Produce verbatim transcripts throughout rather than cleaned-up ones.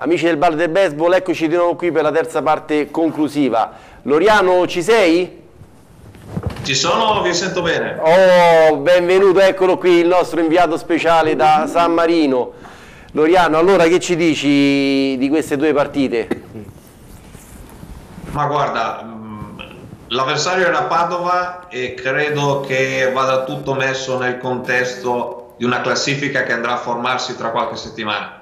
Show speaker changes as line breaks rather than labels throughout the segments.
Amici del Bar del Baseball, eccoci di nuovo qui per la terza parte conclusiva. Loriano, ci sei?
Ci sono, vi sento bene.
Oh, benvenuto, eccolo qui il nostro inviato speciale da San Marino. Loriano, allora che ci dici di queste due partite?
Ma guarda, l'avversario era Padova e credo che vada tutto messo nel contesto di una classifica che andrà a formarsi tra qualche settimana.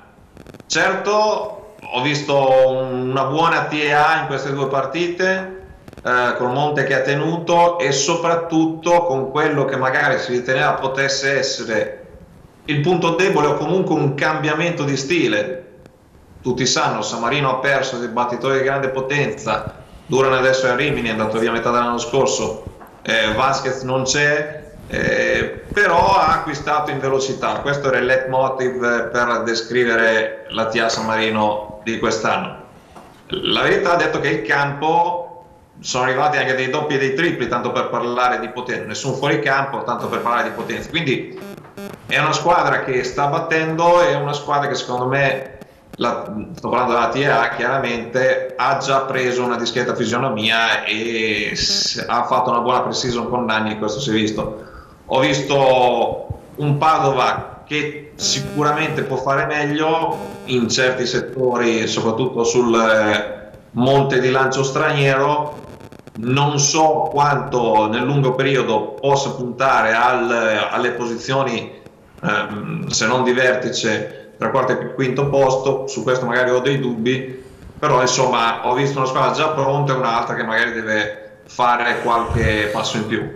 Certo, ho visto una buona T E A in queste due partite, eh, con Monte che ha tenuto, e soprattutto con quello che magari si riteneva potesse essere il punto debole o comunque un cambiamento di stile. Tutti sanno, San Marino ha perso dei battitori di grande potenza, Duran adesso è a Rimini, è andato via metà dell'anno scorso, eh, Vasquez non c'è, eh, però ha acquistato in velocità. Questo era il leitmotiv per descrivere la T A San Marino di quest'anno. La verità ha detto che il campo, sono arrivati anche dei doppi e dei tripli, tanto per parlare di potenza, nessun fuoricampo, tanto per parlare di potenza. Quindi è una squadra che sta battendo, è una squadra che secondo me, la, sto parlando della T E A, chiaramente ha già preso una discreta fisionomia e ha fatto una buona pre-season con Nanni, questo si è visto. Ho visto un Padova che sicuramente può fare meglio in certi settori, soprattutto sul eh, monte di lancio straniero. Non so quanto nel lungo periodo possa puntare al, alle posizioni ehm, se non di vertice tra quarto e quinto posto. Su questo magari ho dei dubbi, però insomma ho visto una squadra già pronta e un'altra che magari deve fare qualche passo in più.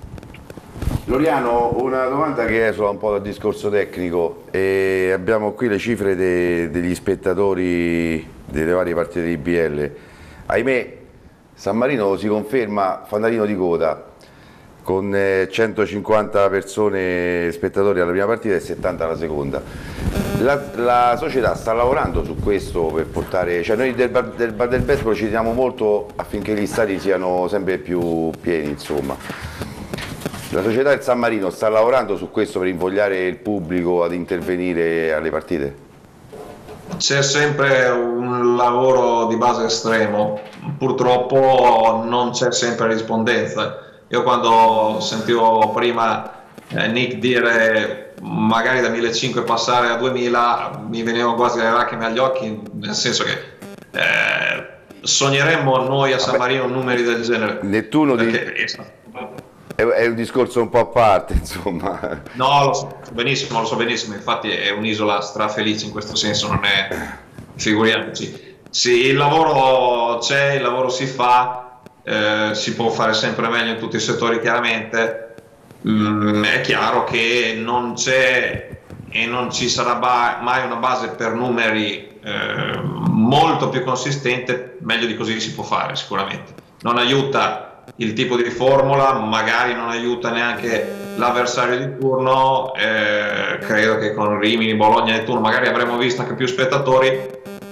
Loriano, una domanda che esula un po' dal discorso tecnico, e abbiamo qui le cifre de, degli spettatori delle varie partite di B L. Ahimè, San Marino si conferma fanalino di coda, con centocinquanta persone spettatori alla prima partita e settanta alla seconda. La, la società sta lavorando su questo per portare, cioè noi del Bar del, bar del Baseball ci teniamo molto affinché gli stadi siano sempre più pieni, insomma. La società del San Marino sta lavorando su questo per invogliare il pubblico ad intervenire alle partite?
C'è sempre un lavoro di base estremo, purtroppo non c'è sempre rispondenza. Io quando sentivo prima eh, Nick dire magari da millecinquecento passare a duemila, mi venivano quasi le lacrime agli occhi, nel senso che eh, sogneremmo noi a San Marino numeri del genere.
Nettuno
perché
di... è, è un discorso un po' a parte, insomma.
No, lo so benissimo, lo so benissimo, infatti è un'isola strafelice in questo senso, non è, figuriamoci. Sì, il lavoro c'è, il lavoro si fa. Eh, si può fare sempre meglio in tutti i settori, chiaramente. Mm, è chiaro che non c'è e non ci sarà mai una base per numeri eh, molto più consistente. Meglio di così si può fare sicuramente. Non aiuta il tipo di formula, magari non aiuta neanche l'avversario di turno. Eh, credo che con Rimini, Bologna e Turno magari avremmo visto anche più spettatori,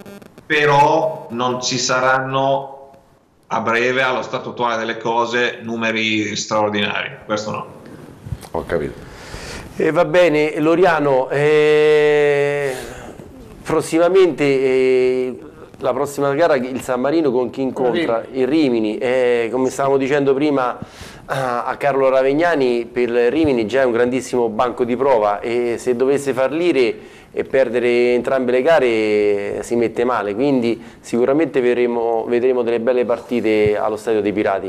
però non ci saranno a breve, allo stato attuale delle cose, numeri straordinari, questo no.
Ho capito.
Eh, va bene, Loriano, eh, prossimamente eh, la prossima gara il San Marino con chi incontra? Il Rimini. Eh, come stavamo dicendo prima a Carlo Ravegnani, per Rimini già è un grandissimo banco di prova, e se dovesse far lire e perdere entrambe le gare si mette male, quindi sicuramente vedremo, vedremo delle belle partite allo Stadio dei Pirati.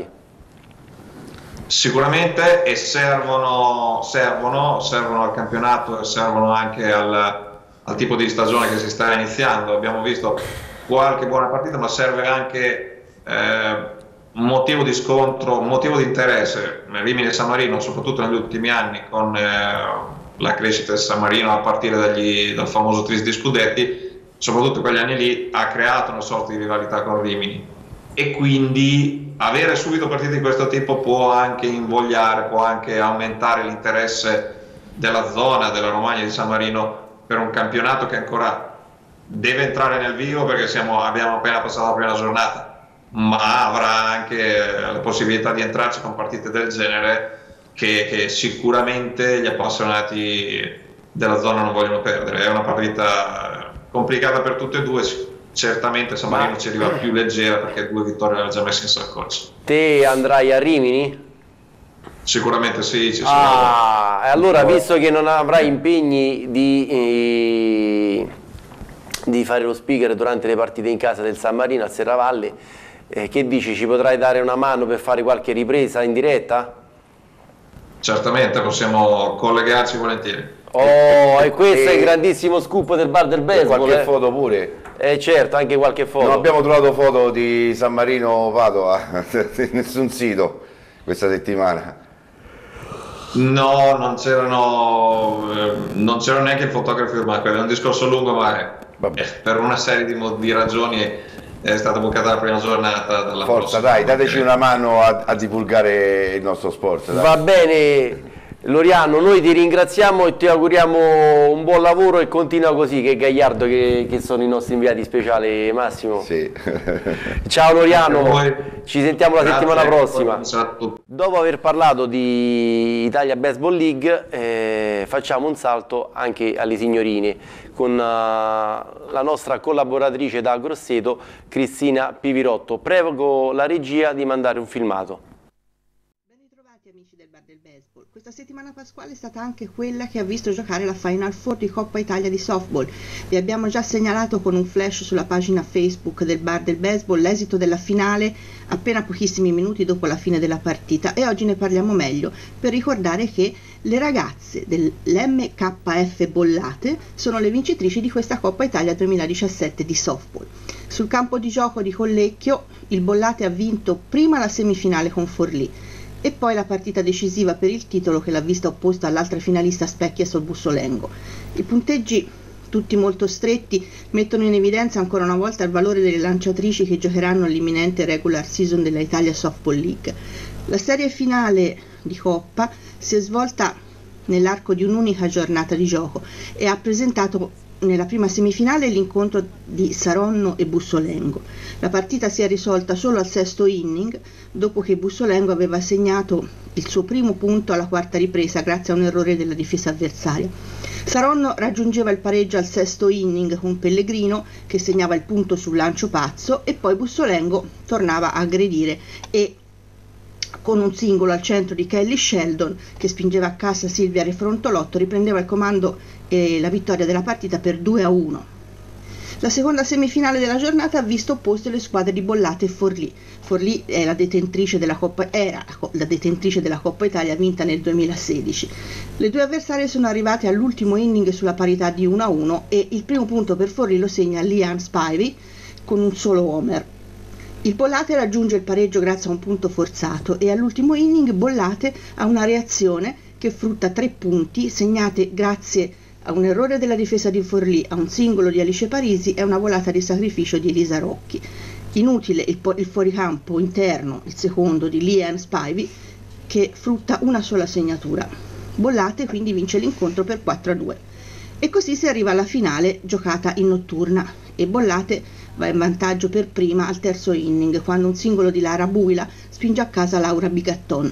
Sicuramente, e servono, servono, servono al campionato e servono anche al, al tipo di stagione che si sta iniziando. Abbiamo visto qualche buona partita, ma serve anche eh, un motivo di scontro, un motivo di interesse. Rimini e San Marino, soprattutto negli ultimi anni, con eh, la crescita del San Marino a partire dagli, dal famoso tris di scudetti, soprattutto quegli anni lì, ha creato una sorta di rivalità con Rimini, e quindi avere subito partite di questo tipo può anche invogliare, può anche aumentare l'interesse della zona, della Romagna di San Marino, per un campionato che ancora deve entrare nel vivo, perché siamo, abbiamo appena passato la prima giornata, ma avrà anche la possibilità di entrarci con partite del genere che, che sicuramente gli appassionati della zona non vogliono perdere. È una partita complicata per tutte e due. Certamente San Marino ci arriva più leggera perché due vittorie l'aveva già messe in saccoccia.
Te andrai a Rimini?
Sicuramente sì, ci sono.
Ah, e allora visto che non avrai impegni di, eh, di fare lo speaker durante le partite in casa del San Marino a Serravalle, eh, che dici, ci potrai dare una mano per fare qualche ripresa in diretta?
Certamente, possiamo collegarci volentieri.
Oh, e questo
e...
è il grandissimo scoop del bar del baseball.
Qualche
eh?
foto pure.
Eh certo, anche qualche foto.
Non abbiamo trovato foto di San Marino Padova in nessun sito questa settimana.
No, non c'erano eh, non c'erano neanche i fotografi ormai, è un discorso lungo, ma eh, per una serie di, di ragioni è, è stata bucata la prima giornata dalla
Forza, dai, dateci una mano a, a divulgare il nostro sport. Dai.
Va bene. Loriano, noi ti ringraziamo e ti auguriamo un buon lavoro e continua così, che Gagliardo che, che sono i nostri inviati speciali, Massimo.
Sì.
Ciao Loriano, ci sentiamo la
Grazie,
settimana prossima.
esatto.
Dopo aver parlato di Italia Baseball League eh, facciamo un salto anche alle signorine con uh, la nostra collaboratrice da Grosseto, Cristina Pivirotto. Prego la regia di mandare un filmato.
Amici del Bar del Baseball, questa settimana pasquale è stata anche quella che ha visto giocare la Final Four di Coppa Italia di softball. Vi abbiamo già segnalato con un flash sulla pagina Facebook del Bar del Baseball l'esito della finale appena pochissimi minuti dopo la fine della partita e oggi ne parliamo meglio per ricordare che le ragazze dell'M K F Bollate sono le vincitrici di questa Coppa Italia duemiladiciassette di softball. Sul campo di gioco di Collecchio il Bollate ha vinto prima la semifinale con Forlì e poi la partita decisiva per il titolo che l'ha vista opposta all'altra finalista Specchia sul Bussolengo. I punteggi, tutti molto stretti, mettono in evidenza ancora una volta il valore delle lanciatrici che giocheranno l'imminente regular season della Italia Softball League. La serie finale di Coppa si è svolta nell'arco di un'unica giornata di gioco e ha presentato nella prima semifinale l'incontro di Saronno e Bussolengo. La partita si è risolta solo al sesto inning, dopo che Bussolengo aveva segnato il suo primo punto alla quarta ripresa grazie a un errore della difesa avversaria. Saronno raggiungeva il pareggio al sesto inning con Pellegrino che segnava il punto sul lancio pazzo e poi Bussolengo tornava a aggredire e con un singolo al centro di Kelly Sheldon che spingeva a casa Silvia Refrontolotto riprendeva il comando e la vittoria della partita per due a uno. La seconda semifinale della giornata ha visto opposte le squadre di Bollate e Forlì. Forlì è la detentrice della Coppa, era la detentrice della Coppa Italia vinta nel duemilasedici. Le due avversarie sono arrivate all'ultimo inning sulla parità di uno a uno e il primo punto per Forlì lo segna Liam Spivey con un solo homer. Il Bollate raggiunge il pareggio grazie a un punto forzato e all'ultimo inning Bollate ha una reazione che frutta tre punti segnate grazie a un errore della difesa di Forlì, a un singolo di Alice Parisi e a una volata di sacrificio di Elisa Rocchi. Inutile il, il fuoricampo interno, il secondo di Liam Spivey, che frutta una sola segnatura. Bollate quindi vince l'incontro per quattro a due. E così si arriva alla finale giocata in notturna e Bollate va in vantaggio per prima al terzo inning quando un singolo di Lara Buila spinge a casa Laura Bigatton.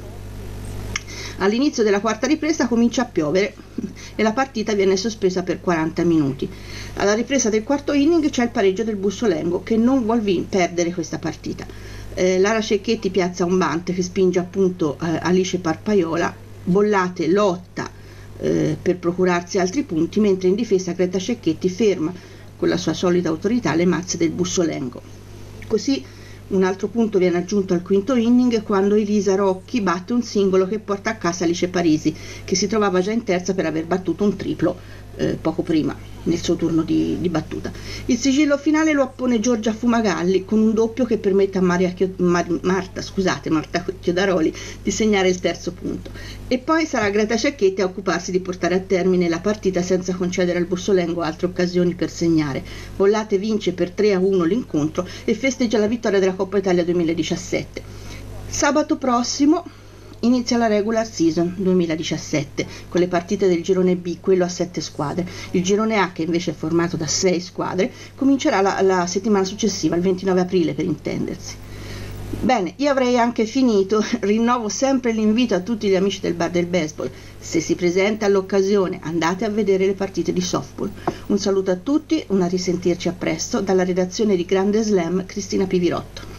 All'inizio della quarta ripresa comincia a piovere e la partita viene sospesa per quaranta minuti. Alla ripresa del quarto inning c'è il pareggio del Bussolengo che non vuol perdere questa partita. Eh, Lara Cecchetti piazza un bunt che spinge appunto eh, Alice Parpaiola, Bollate lotta eh, per procurarsi altri punti, mentre in difesa Greta Cecchetti ferma con la sua solita autorità le mazze del Bussolengo. Così un altro punto viene aggiunto al quinto inning quando Elisa Rocchi batte un singolo che porta a casa Alice Parisi, che si trovava già in terza per aver battuto un triplo eh, poco prima nel suo turno di, di battuta. Il sigillo finale lo appone Giorgia Fumagalli con un doppio che permette a Maria Chio, Mar, Marta, scusate, Marta Chiodaroli di segnare il terzo punto. E poi sarà Greta Cecchetti a occuparsi di portare a termine la partita senza concedere al Bussolengo altre occasioni per segnare. Bollate vince per tre a uno l'incontro e festeggia la vittoria della Coppa Italia duemiladiciassette. Sabato prossimo inizia la regular season duemiladiciassette con le partite del girone B, quello a sette squadre. Il girone A, che invece è formato da sei squadre, comincerà la, la settimana successiva, il ventinove aprile per intendersi. Bene, io avrei anche finito, rinnovo sempre l'invito a tutti gli amici del Bar del Baseball, se si presenta l'occasione andate a vedere le partite di softball. Un saluto a tutti, una risentirci a presto dalla redazione di Grande Slam, Cristina Pivirotto.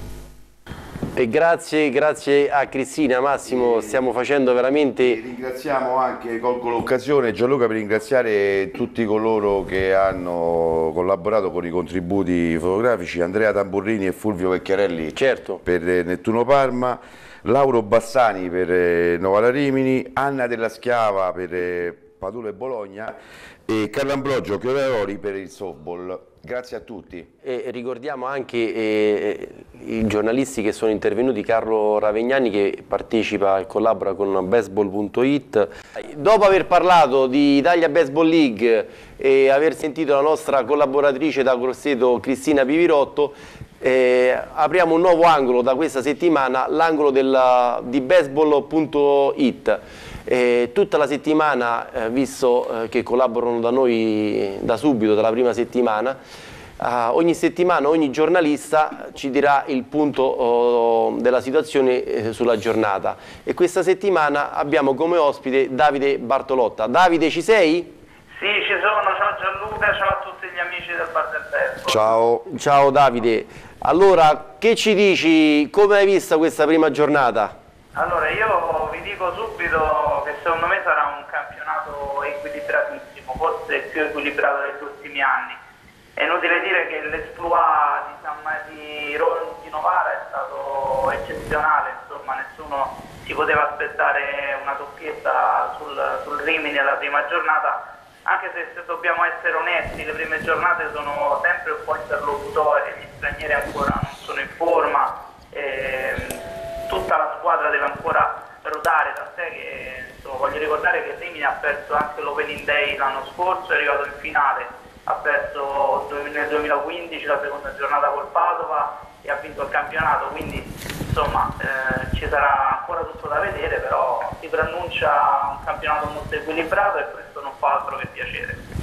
E grazie, grazie a Cristina, Massimo, stiamo facendo veramente...
E ringraziamo anche, colgo l'occasione Gianluca per ringraziare tutti coloro che hanno collaborato con i contributi fotografici, Andrea Tamburrini e Fulvio Vecchiarelli,
certo,
per Nettuno Parma, Lauro Bassani per Novara Rimini, Anna Della Schiava per Padula e Bologna e Carlo Ambrogio Chioraroli per il softball. Grazie a tutti.
E ricordiamo anche eh, i giornalisti che sono intervenuti, Carlo Ravegnani che partecipa e collabora con baseball punto it. Dopo aver parlato di Italia Baseball League e aver sentito la nostra collaboratrice da Grosseto Cristina Pivirotto, eh, apriamo un nuovo angolo da questa settimana, l'angolo di baseball punto it. Eh, tutta la settimana, eh, visto eh, che collaborano da noi da subito, dalla prima settimana, eh, ogni settimana ogni giornalista ci dirà il punto oh, della situazione eh, sulla giornata, e questa settimana abbiamo come ospite Davide Bartolotta. Davide, ci sei?
Sì, ci sono, ciao Gianluca, ciao a tutti gli amici del Bar del Baseball.
Ciao.
Ciao Davide, allora che ci dici, come hai vista questa prima giornata?
Allora, io vi dico subito che secondo me sarà un campionato equilibratissimo, forse il più equilibrato degli ultimi anni. È inutile dire che l'esploit di, di, di Novara è stato eccezionale, insomma nessuno si poteva aspettare una doppietta sul, sul Rimini alla prima giornata, anche se, se dobbiamo essere onesti, le prime giornate sono sempre un po' interlocutorie, gli stranieri ancora non sono in forma. Ehm, tutta la squadra deve ancora ruotare, tant'è che insomma, voglio ricordare che Rimini ha perso anche l'Opening Day l'anno scorso, è arrivato in finale, ha perso nel duemilaquindici la seconda giornata col Padova e ha vinto il campionato, quindi insomma eh, ci sarà ancora tutto da vedere, però si preannuncia un campionato molto equilibrato e questo non fa altro che piacere.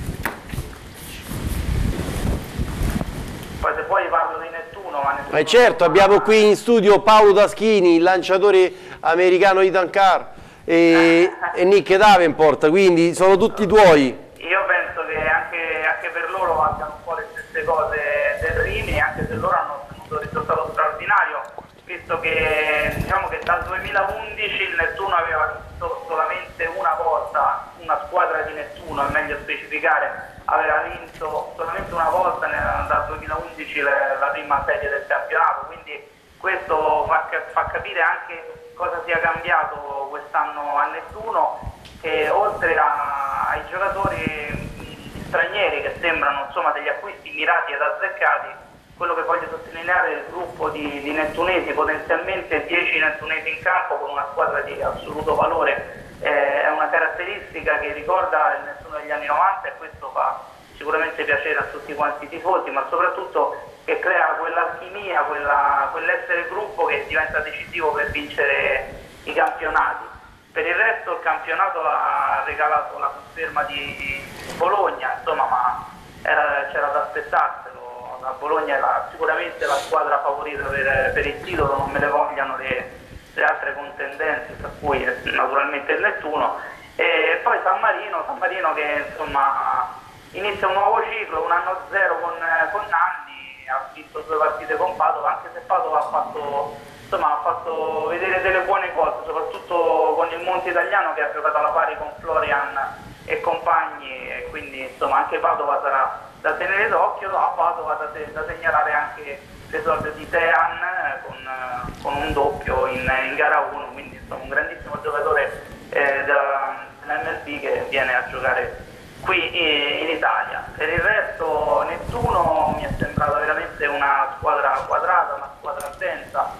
Poi se poi parlo di Nettuno, ma Nettuno...
Eh certo, abbiamo qui in studio Paolo Taschini, il lanciatore americano di Tankar, e, e Nick Davenport, quindi sono tutti tuoi.
Io penso che anche, anche per loro valgano un po' le stesse cose del Rimini, anche se loro hanno ottenuto un risultato straordinario, visto che diciamo che dal duemilaundici il Nettuno aveva vinto solamente una volta, una squadra di Nettuno, è meglio specificare, aveva vinto solamente una volta nel, dal duemilaundici la, la prima serie del campionato, quindi questo fa, fa capire anche cosa sia cambiato quest'anno a Nettuno, e oltre a, ai giocatori stranieri che sembrano insomma degli acquisti mirati ed azzeccati, quello che voglio sottolineare è il gruppo di, di nettunesi, potenzialmente dieci nettunesi in campo con una squadra di assoluto valore. Eh, è una caratteristica che ricorda il Nettuno degli anni novanta, e questo fa sicuramente piacere a tutti quanti i tifosi, ma soprattutto che crea quell'alchimia, quella, quell'essere gruppo che diventa decisivo per vincere i campionati. Per il resto il campionato ha regalato la conferma di Bologna, insomma, ma c'era da aspettarselo. La Bologna era sicuramente la squadra favorita per, per il titolo, non me ne vogliano le, le altre contendenze, tra cui naturalmente il Nettuno, e poi San Marino, San Marino che insomma inizia un nuovo ciclo, un anno zero con, con Nanni, ha vinto due partite con Padova, anche se Padova ha fatto, insomma, ha fatto vedere delle buone cose, soprattutto con il Monte Italiano che ha giocato alla pari con Florian e compagni, e quindi insomma anche Padova sarà da tenere d'occhio. A Padova da, te, da segnalare anche l'esordio di Tean con, con un doppio in, in gara uno, quindi insomma un grandissimo giocatore eh, dell'M L B che viene a giocare qui in Italia. Per il resto Nettuno mi è sembrata veramente una squadra quadrata, una squadra attenta,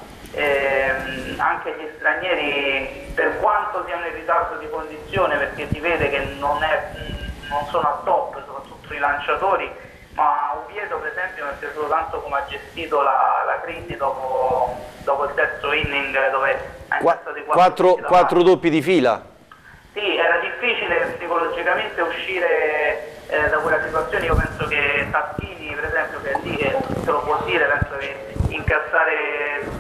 ehm, anche gli stranieri, per quanto siano in ritardo di condizione, perché si vede che non, è, non sono a top, soprattutto i lanciatori, ma Oviedo per esempio mi è piaciuto tanto come ha gestito la, la crisi dopo, dopo il terzo inning, dove ha incassato i quattro,
quattro doppi di fila.
Sì, era difficile psicologicamente uscire eh, da quella situazione. Io penso che Taschini, per esempio, che è lì, che se lo può dire, penso che incassare tutti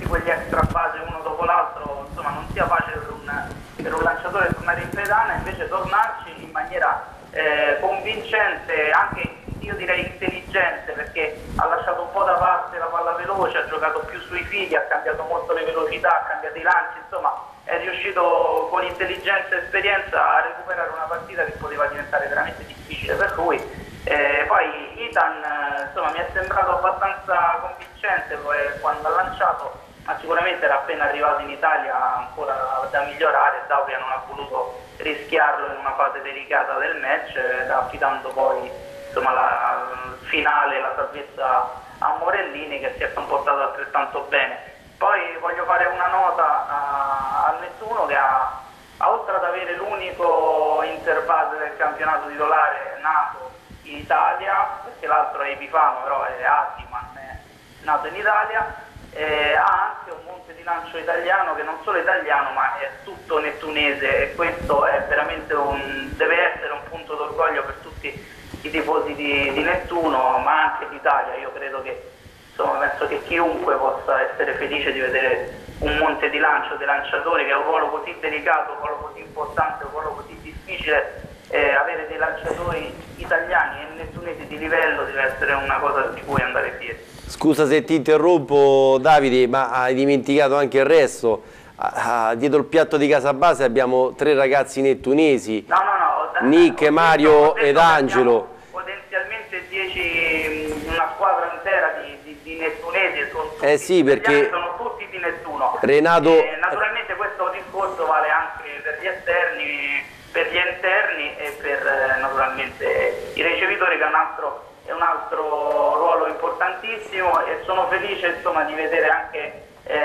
quegli extra base uno dopo l'altro, insomma non sia facile per un, per un lanciatore tornare in pedana, invece tornarci in maniera eh, convincente, anche io direi intelligente, perché ha lasciato un po' da parte la palla veloce, ha giocato più sui fili, ha cambiato molto le velocità, ha cambiato i lanci, insomma è riuscito con intelligenza e esperienza a recuperare una partita che poteva diventare veramente difficile per lui. Eh, poi Ethan insomma mi è sembrato abbastanza convincente quando ha lanciato, ma sicuramente era appena arrivato in Italia, ancora da migliorare. Dauria non ha voluto rischiarlo in una fase delicata del match, affidando poi insomma la finale, la salvezza a Morellini, che si è comportato altrettanto bene. Poi voglio fare una nota a, al Nettuno, che ha, oltre ad avere l'unico interbase del campionato titolare nato in Italia, perché l'altro è Epifano, però è Atiman, è nato in Italia, eh, ha anche un monte di lancio italiano che non solo è italiano ma è tutto nettunese, e questo è veramente un, deve essere un punto d'orgoglio per tutti i tifosi di, di Nettuno, ma anche d'Italia. Io credo che, insomma, penso che chiunque possa essere felice di vedere un monte di lancio dei lanciatori che ha un ruolo così delicato, un ruolo così importante, un ruolo così difficile. Eh, avere dei lanciatori italiani e nettunesi di livello deve essere una cosa di cui andare fieri.
Scusa se ti interrompo, Davide, ma hai dimenticato anche il resto. Ah, ah, dietro il piatto di Casabase abbiamo tre ragazzi nettunesi,
no, no, no,
Nick, Mario ed Angelo.
Potenzialmente dieci, una squadra intera di, di, di nettunesi, sono tutti,
eh sì, perché
sono tutti di Nettuno.
Renato...
Eh, naturalmente questo discorso vale anche per gli esterni, per gli interni e per eh, naturalmente i ricevitori, che è un altro, è un altro ruolo importantissimo, e sono felice insomma di vedere anche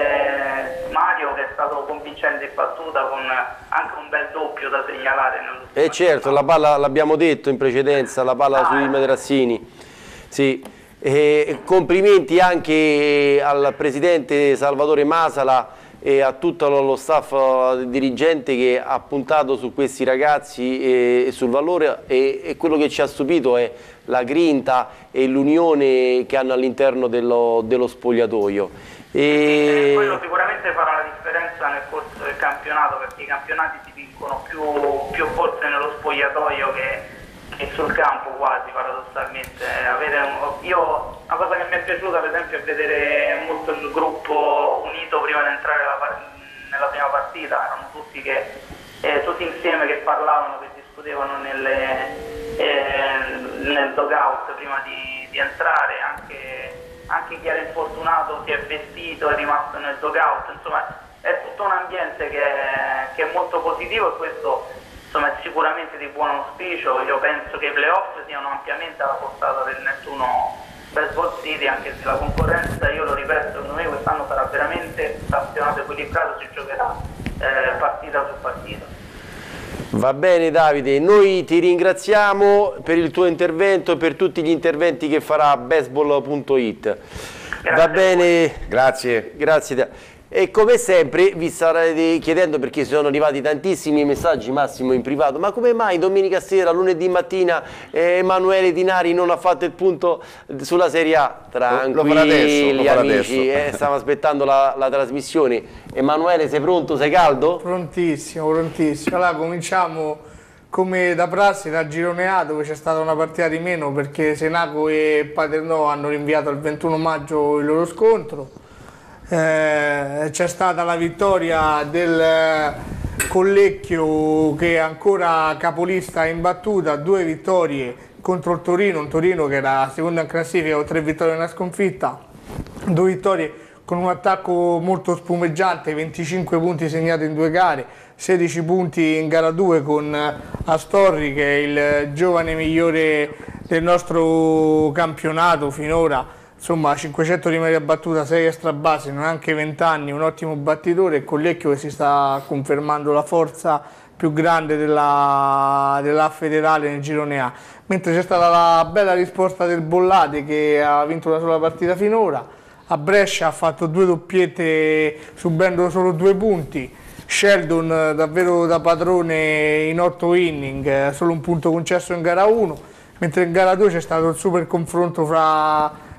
eh, Mario, che è stato convincente in battuta, con anche un bel doppio da segnalare.
Eh certo, la palla l'abbiamo detto in precedenza, la palla ah, sui eh. Materassini. Sì. E complimenti anche al presidente Salvatore Masala e a tutto lo staff dirigente che ha puntato su questi ragazzi e, e sul valore, e, e quello che ci ha stupito è la grinta e l'unione che hanno all'interno dello, dello spogliatoio.
E... quello sicuramente farà la differenza nel corso del campionato, perché i campionati si vincono più, più forse nello spogliatoio che, che sul campo, quasi paradossalmente. Avere un, io, una cosa che mi è piaciuta per esempio è vedere molto il gruppo unito prima di entrare la, nella prima partita, erano tutti, che, eh, tutti insieme che parlavano, che discutevano nelle, eh, nel dugout prima di, di entrare, anche, anche chi era infortunato si è vestito, è rimasto nel dugout, insomma è tutto un ambiente che è, che è molto positivo, e questo insomma è sicuramente di buon auspicio. Io penso che i playoff siano ampiamente alla portata del Nettuno Baseball City, anche se la concorrenza, io lo ripeto, secondo me quest'anno sarà veramente campionato equilibrato, si giocherà eh, partita su partita.
Va bene Davide, noi ti ringraziamo per il tuo intervento e per tutti gli interventi che farà baseball punto it. Va bene,
grazie.
Grazie. E come sempre vi starete chiedendo, perché sono arrivati tantissimi messaggi, Massimo, in privato, ma come mai domenica sera, lunedì mattina eh, Emanuele Dinari non ha fatto il punto sulla Serie A? Tranquilli, lo amici, eh, stiamo aspettando la, la trasmissione. Emanuele, sei pronto? Sei caldo?
Prontissimo, prontissimo. Allora cominciamo come da prassi da Girone A, dove c'è stata una partita di meno perché Senaco e Paternò hanno rinviato al ventuno maggio il loro scontro. Eh, c'è stata la vittoria del Collecchio, che è ancora capolista in battuta, due vittorie contro il Torino, un Torino che era seconda in classifica con tre vittorie e una sconfitta, due vittorie con un attacco molto spumeggiante, venticinque punti segnati in due gare, sedici punti in gara due con Astorri, che è il giovane migliore del nostro campionato finora. Insomma, cinquecento di media battuta, sei extra base, non ha anche venti anni, un ottimo battitore, e Collecchio che si sta confermando la forza più grande della, della federale nel girone A. Mentre c'è stata la bella risposta del Bollate, che ha vinto una sola partita finora. A Brescia ha fatto due doppiette subendo solo due punti. Sheldon davvero da padrone in otto inning, solo un punto concesso in gara uno. Mentre in gara due c'è stato il super confronto fra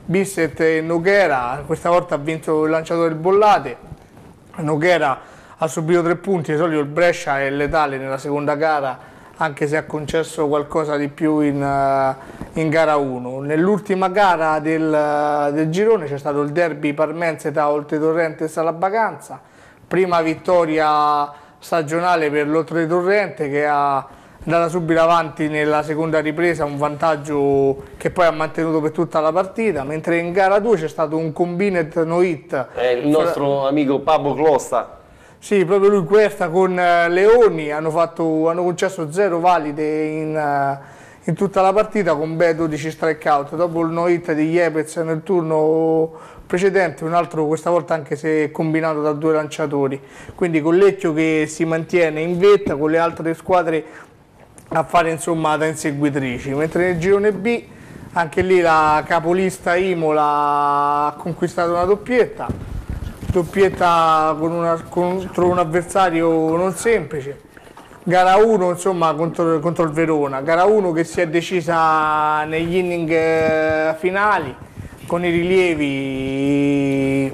Bisset e Noguera, questa volta ha vinto il lanciatore del Bollate. Noguera ha subito tre punti, di solito il Brescia è letale nella seconda gara, anche se ha concesso qualcosa di più in, uh, in gara uno. Nell'ultima gara del, uh, del girone c'è stato il derby parmense tra Oltretorrente e Salabaganza, prima vittoria stagionale per l'Oltretorrente che ha andata subito avanti nella seconda ripresa, un vantaggio che poi ha mantenuto per tutta la partita, mentre in gara due c'è stato un combined no hit.
È il nostro fra... amico Pablo Closta.
Sì, proprio lui questa con uh, Leoni, hanno, fatto, hanno concesso zero valide in, uh, in tutta la partita con ben dodici strikeout. Dopo il no hit di Yepez nel turno precedente, un altro questa volta anche se combinato da due lanciatori. Quindi Collecchio che si mantiene in vetta con le altre squadre a fare insomma da inseguitrici, mentre nel girone B anche lì la capolista Imola ha conquistato una doppietta, doppietta con una, contro un avversario non semplice. Gara uno insomma contro, contro il Verona, gara uno che si è decisa negli inning finali con i rilievi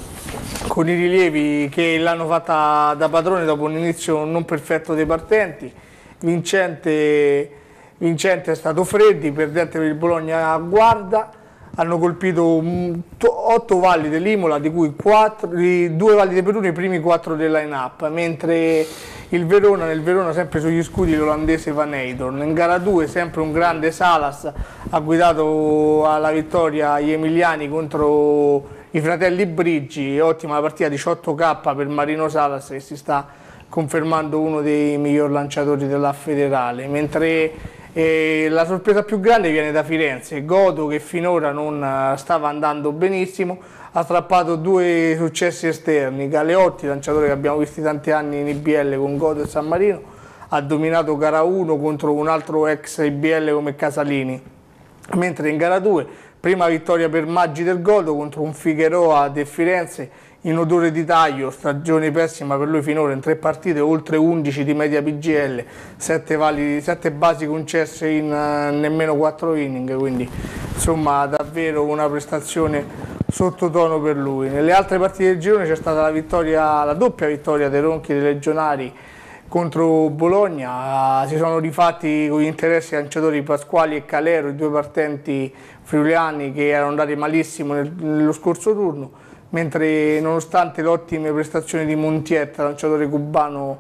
con i rilievi che l'hanno fatta da padrone dopo un inizio non perfetto dei partenti. Vincente, vincente è stato Freddi, perdente per il Bologna Guarda, hanno colpito otto valide l'Imola, di cui due valide per uno i primi quattro del line-up, mentre il Verona, nel Verona sempre sugli scudi l'olandese Van Eytorn. In gara due sempre un grande Salas ha guidato alla vittoria gli emiliani contro i fratelli Briggi, ottima la partita, diciotto K per Marino Salas che si sta confermando uno dei miglior lanciatori della Federale, mentre eh, la sorpresa più grande viene da Firenze. Godo, che finora non stava andando benissimo, ha strappato due successi esterni. Galeotti, lanciatore che abbiamo visto tanti anni in I B L con Godo e San Marino, ha dominato gara uno contro un altro ex I B L come Casalini, mentre in gara due prima vittoria per Maggi del Godo contro un Figueroa del Firenze in odore di taglio, stagione pessima per lui finora in tre partite, oltre undici di media P G L, sette, validi, sette basi concesse in uh, nemmeno quattro inning, quindi insomma davvero una prestazione sottotono per lui. Nelle altre partite del girone c'è stata la vittoria, la doppia vittoria dei Ronchi dei Legionari contro Bologna, si sono rifatti con gli interessi lanciatori Pasquali e Calero, i due partenti friulani che erano andati malissimo nel, nello scorso turno, mentre nonostante le ottime prestazioni di Montietta, lanciatore cubano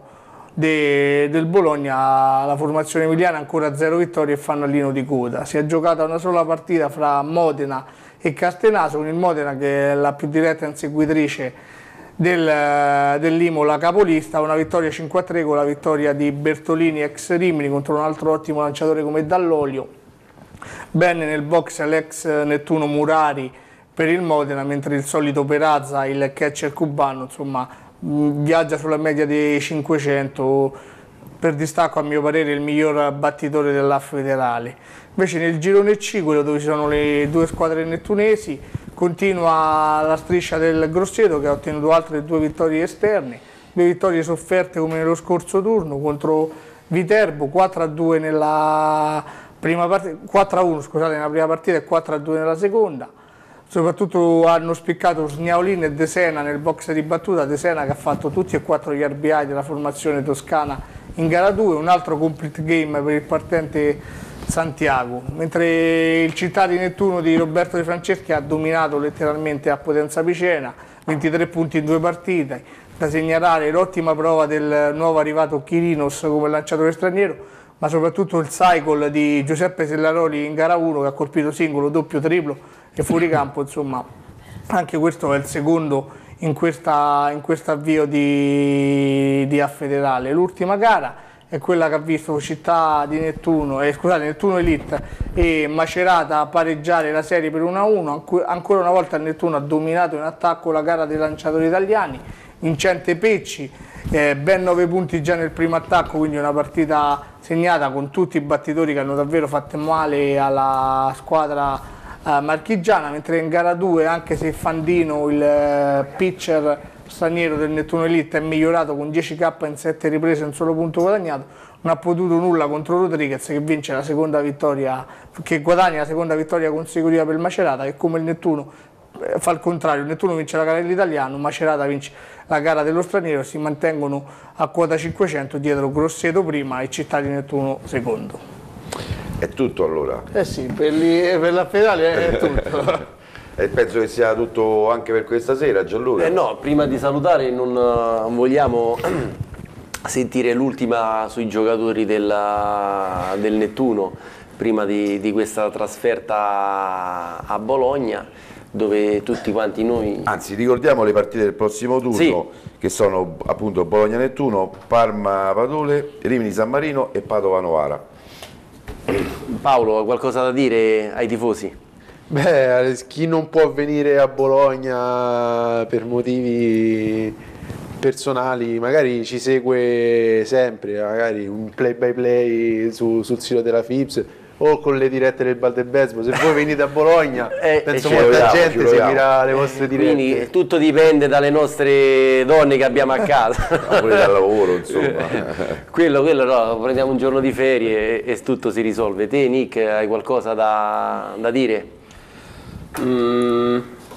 de, del Bologna, la formazione emiliana ancora zero vittorie e fanalino di coda. Si è giocata una sola partita fra Modena e Castenaso, con il Modena che è la più diretta inseguitrice del, dell'Imola capolista, una vittoria cinque a tre con la vittoria di Bertolini ex Rimini contro un altro ottimo lanciatore come Dall'Olio. Bene nel box l'ex Nettuno Murari per il Modena, mentre il solito Perazza, il catcher cubano, insomma, viaggia sulla media dei cinquecento, per distacco a mio parere il miglior battitore della Federale. Invece nel girone C, quello dove ci sono le due squadre nettunesi, continua la striscia del Grosseto che ha ottenuto altre due vittorie esterne, due vittorie sofferte come nello scorso turno contro Viterbo, quattro a due nella prima partita, quattro a uno scusate nella prima partita e quattro a due nella seconda. Soprattutto hanno spiccato Sniaolin e De Sena nel box di battuta, De Sena che ha fatto tutti e quattro gli R B I della formazione toscana in gara due, un altro complete game per il partente Santiago, mentre il Città di Nettuno di Roberto De Franceschi ha dominato letteralmente a Potenza Picena, ventitré punti in due partite, da segnalare l'ottima prova del nuovo arrivato Chirinos come lanciatore straniero, ma soprattutto il cycle di Giuseppe Sellaroli in gara uno che ha colpito singolo, doppio, triplo e fuori campo, insomma anche questo è il secondo in questa in questo avvio di, di A Federale. L'ultima gara è quella che ha visto Città di Nettuno, eh, scusate, Nettuno Elite e Macerata pareggiare la serie per uno a uno, ancora una volta il Nettuno ha dominato in attacco la gara dei lanciatori italiani, Vincente Pecci, eh, ben nove punti già nel primo attacco, quindi una partita segnata con tutti i battitori che hanno davvero fatto male alla squadra Uh, marchigiana, mentre in gara due, anche se Fandino, il uh, pitcher straniero del Nettuno Elite, è migliorato con dieci K in sette riprese e un solo punto guadagnato, non ha potuto nulla contro Rodriguez, che vince la seconda vittoria, che guadagna la seconda vittoria consecutiva per Macerata, e come il Nettuno eh, fa il contrario, il Nettuno vince la gara dell'italiano, Macerata vince la gara dello straniero, e si mantengono a quota cinquecento dietro Grosseto prima e Città di Nettuno secondo.
È tutto allora?
Eh sì, per, li, per la pedale è tutto.
E penso che sia tutto anche per questa sera, Gianluca?
Eh no, prima di salutare non uh, vogliamo sentire l'ultima sui giocatori della, del Nettuno prima di, di questa trasferta a Bologna, dove tutti quanti noi...
Anzi, ricordiamo le partite del prossimo turno, sì, che sono appunto Bologna-Nettuno, Parma-Padule, Rimini-San Marino e Padova-Novara.
Paolo, qualcosa da dire ai tifosi?
Beh, chi non può venire a Bologna per motivi personali, magari ci segue sempre, magari un play by play su, sul sito della F I P S o con le dirette del Bar del Besbo. Se voi venite a Bologna, eh, penso molta proviamo, gente seguirà le vostre dirette.
Quindi tutto dipende dalle nostre donne che abbiamo a casa.
Pure dal lavoro, insomma.
quello, quello no, prendiamo un giorno di ferie e, e tutto si risolve. Te, Nick, hai qualcosa da, da dire?
Mm.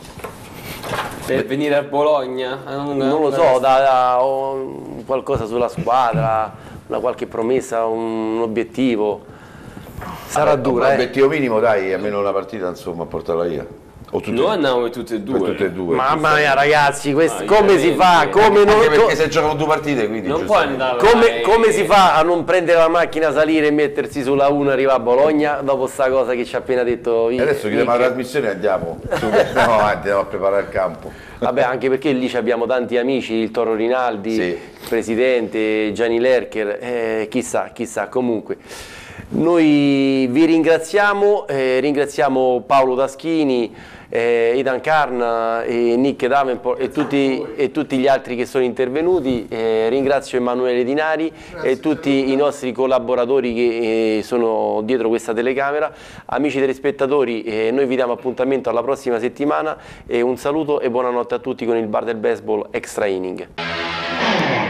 Per venire a Bologna?
Non, non lo so, da, da, o qualcosa sulla squadra, una qualche promessa, un, un obiettivo. Sarà
allora,
dura,
un
eh.
obiettivo minimo, dai, almeno una partita, insomma, a portarla via.
O tutte Noi andiamo tutte e due.
Tutte e due.
Mamma mia, ragazzi, questo,
ah,
come si fa? Come non,
anche perché se giocano due partite, quindi
non puoi andare.
Come, come si fa a non prendere la macchina, salire e mettersi sulla uno e arrivare a Bologna dopo sta cosa che ci ha appena detto io?
Adesso chiudiamo la trasmissione e andiamo. No, andiamo a preparare il campo.
Vabbè, anche perché lì abbiamo tanti amici, il Toro Rinaldi, sì, il presidente Gianni Lercher, eh, chissà, chissà, comunque. Noi vi ringraziamo, eh, ringraziamo Paolo Taschini, eh, Ethan Karn e Nick Davenport e tutti, e tutti gli altri che sono intervenuti. Eh, ringrazio Emanuele Dinari Grazie e tutti i nostri collaboratori che eh, sono dietro questa telecamera. Amici telespettatori, eh, noi vi diamo appuntamento alla prossima settimana e un saluto e buonanotte a tutti con il Bar del Baseball Extra Inning.